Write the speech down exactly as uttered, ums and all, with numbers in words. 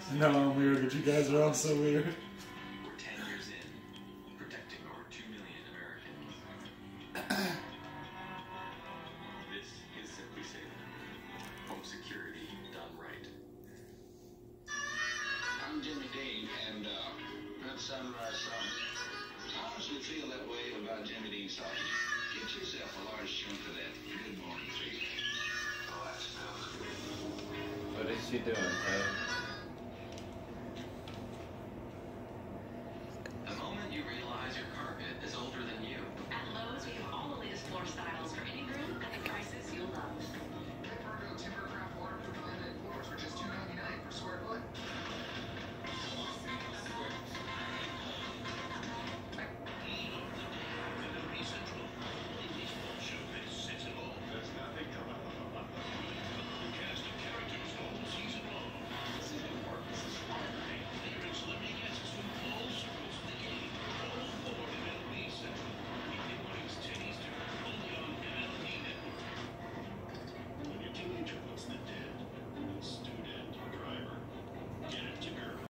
No, I'm weird, but you guys are all so weird. We're ten years in, protecting over two million Americans. This is Simply Safe. Home security done right. I'm Jimmy Dean, and uh, that's Sunrise Sauce. I honestly feel that way about Jimmy Dean sausage. Get yourself a large chunk of that good morning feeling. Oh, that smells good. What is she doing, Ted?